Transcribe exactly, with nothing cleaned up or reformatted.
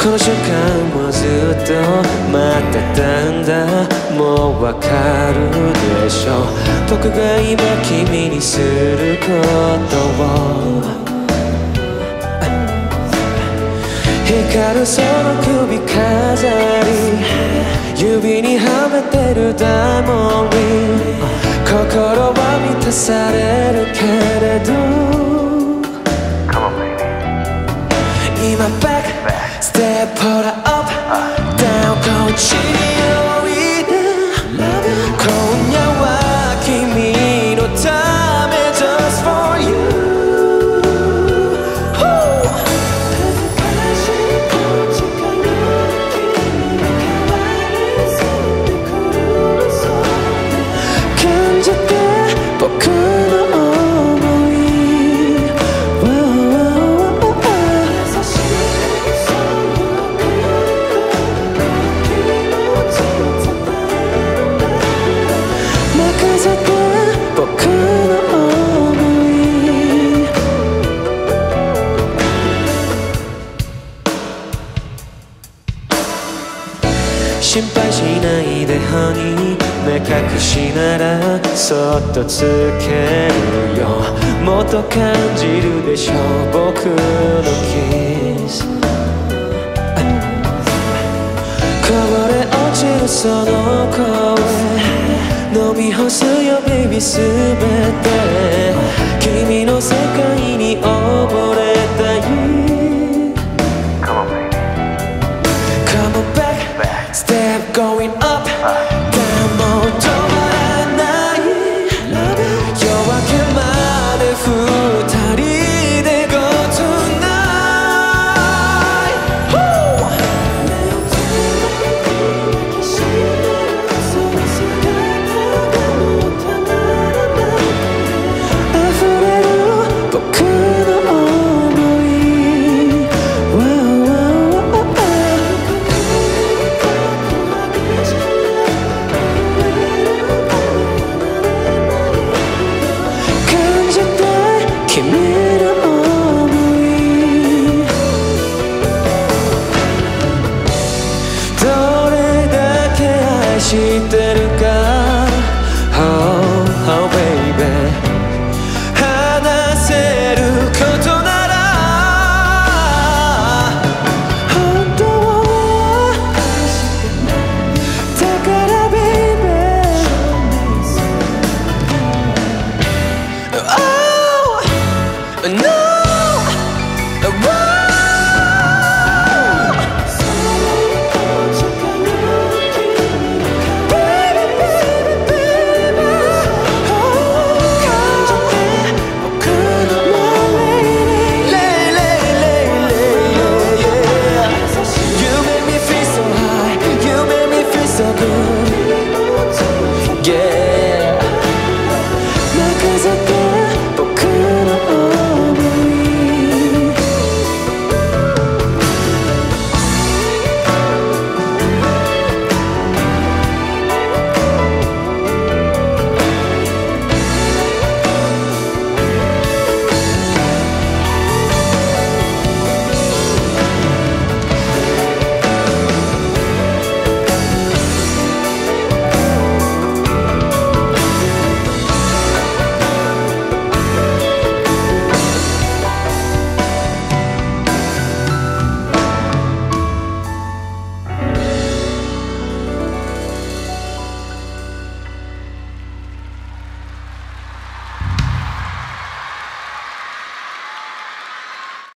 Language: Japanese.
この瞬間をずっと待ってたんだ。もうわかるでしょ、僕が今君にすることを。光るその首飾り、指にはめてるダイヤモンドリング、心は満たされるけれど、今 back step hold up down こっちにおいで、今夜は君のため just for you。心配しないでハニー、目隠しならそっとつけるよ。もっと感じるでしょ僕のキス、こぼれ落ちるその声、飲み干すよベイビーすべて、君の世界に溺れたい。Step going up down もう止まらない、夜明けまで二人で Go tonight。 溢れる僕の想い、君の想い、どれだけ愛して